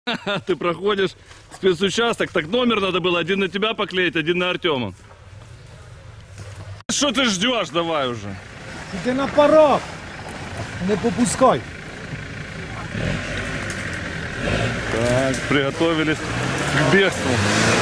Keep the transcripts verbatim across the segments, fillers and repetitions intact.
Ты проходишь спецучасток, так номер надо было один на тебя поклеить, один на Артема. Что ты ждешь, давай уже. Иди на порог, не попускай. Так, приготовились к бегству.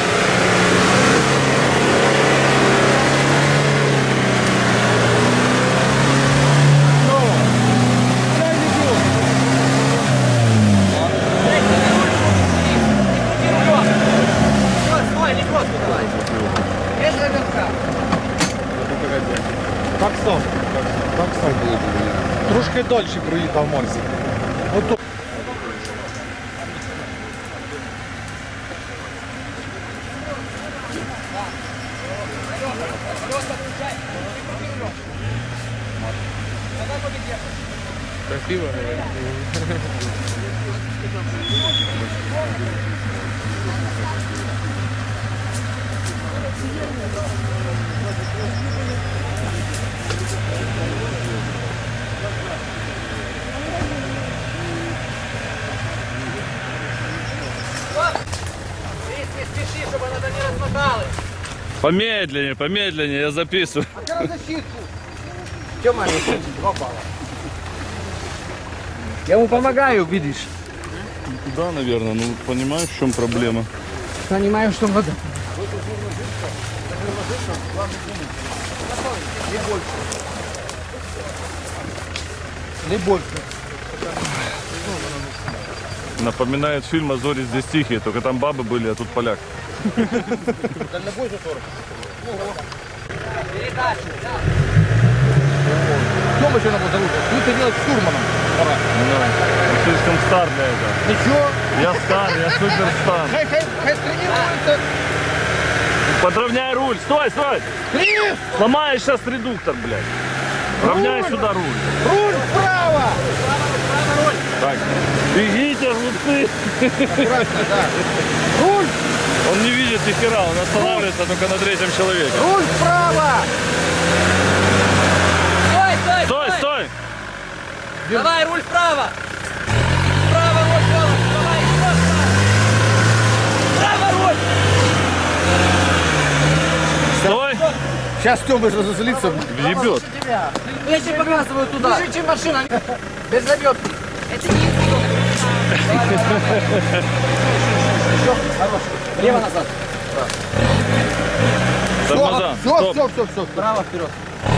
Так сам, так сам. Трошки далі проїхав Марсик. Ото. Красиво, Не спеши, чтобы она не размоталась. Помедленнее, помедленнее, я записываю. А ты на защитку. Тёма, два балла. Я ему помогаю, видишь. Да, наверное, ну понимаешь, в чем проблема. Понимаю, что вода. Не больше. Не больше. Напоминает фильм «А зори здесь тихие», только там бабы были, а тут поляк. Дальнобой за сорок. Передача, да. Тёма еще надо дорогу. Лучше делать штурманом. Пора. Ну, слишком стар для этого. Ничего. Я стар, я супер стар. Хай, хай, хай тренируется. Подровняй руль, стой, стой! Крис! Сломаешь сейчас редуктор, блядь. Равняй сюда руль. Руль вправо! Так, бегите, жлудцы. Аккуратно, да. Руль! Он не видит ни хера, он останавливается только на третьем человеке. Руль вправо! Стой, стой, Стой, стой! Давай, руль вправо. Вправо, руль, вправо. Давай, вправо. Вправо, руль. Стой! Сейчас Тёма разозлится. Въебет. Я тебе показываю туда. Держите машину. Без заметки. Это не Еще, хорош. Лево назад. Тормоза. Все, Стоп. все, все, все. Право, вперед.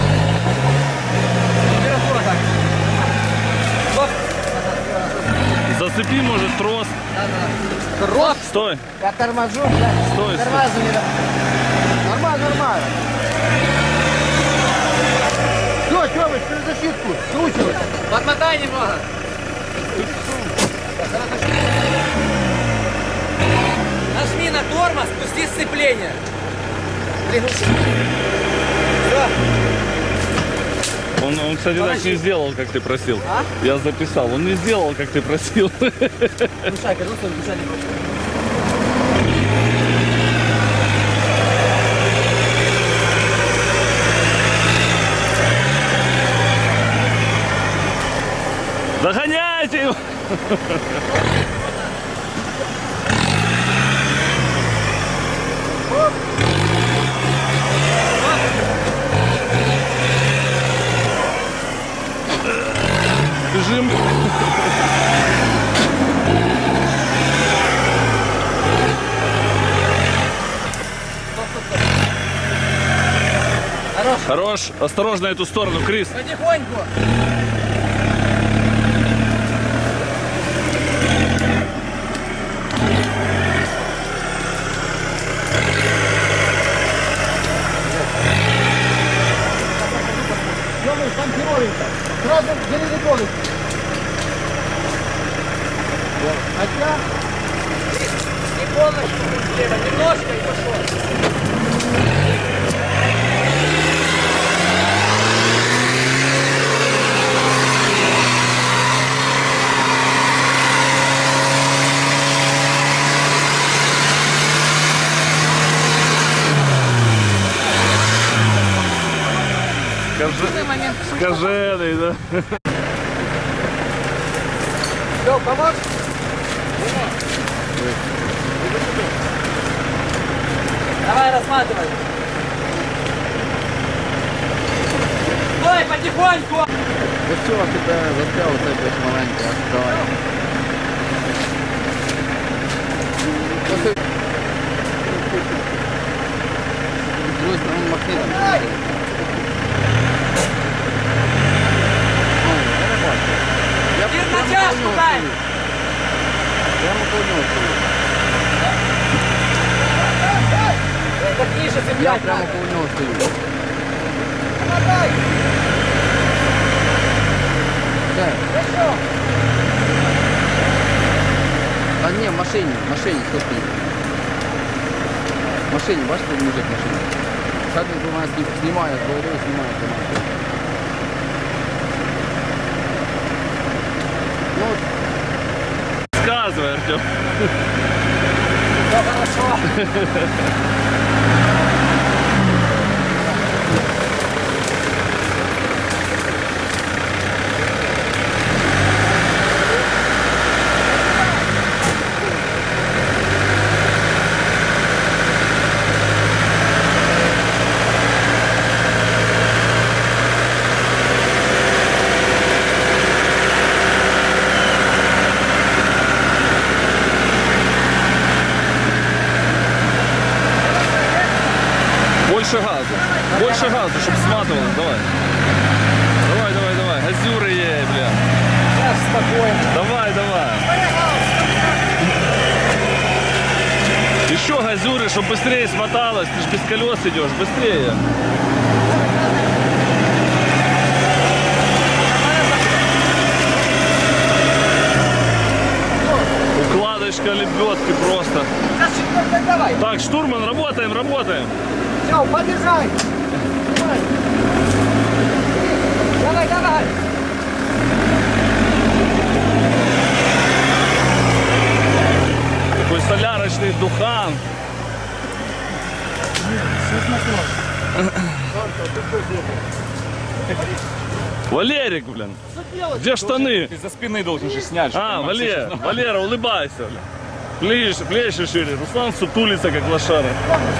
Вперед, вот так. Стоп. Зацепи, может, трос. Рот. Стой. Я торможу, да. Стой, стой. Тормозу, да. Нормально, нормально. Все, Тёмыч, перезащитку. Скручивай. Подмотай немного. Нажми на тормоз, пусти сцепление. Приглуши. Все. Он, он, кстати, так не сделал, как ты просил. А? Я записал. Он не сделал, как ты просил. Глушай, вернулся, глушай не просто. Догоняйте его! Бежим! Хорош. Хорош! Осторожно эту сторону, Крис! Потихоньку. Тёмыч, там херовенько. Сразу зелени полностью. Хотя... Не полностью, слева, немножко и пошел. Скаженый, да? Все, помог? Давай, рассматривай. Стой, потихоньку. Ось цього тебе застряв оцей десь маленький, аж давай. Ось ось. З другої сторони махни там. Я Тир на прямо чашку коло нього дай. стою. Прямо коло нього стою. Так ниже Я цеплять прямо надо. коло нього стою. Де? А ні, в машині, в машині, хто стоїть? В машині, бачите, мужик в машині. Зараз він у мене знім- знімає, з головою знімає. знімає. Ну, Сказывай, Артем. Все хорошо. Больше газу. Больше газу, чтобы сматывалось. Давай. Давай, давай, давай. Газюры ей, бля. Сейчас спокойно. Давай, давай. Еще газюры, чтобы быстрее смоталось. Ты ж без колес идешь. Быстрее. Укладочка лебедки просто. Сейчас, давай. Так, штурман, работаем, работаем. Все, подержай. Давай, давай. Такой солярочный духан. Валерик, блин. Где штаны? Ты за спины должен же снять. чтобы А, понимать, Валера, что- Валера, улыбайся, бля. Плечи, плечи шире. Руслан сутулится, как лошара.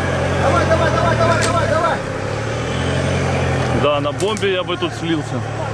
Давай, давай, давай, давай, давай, давай. Да, на бомбе я бы тут слился.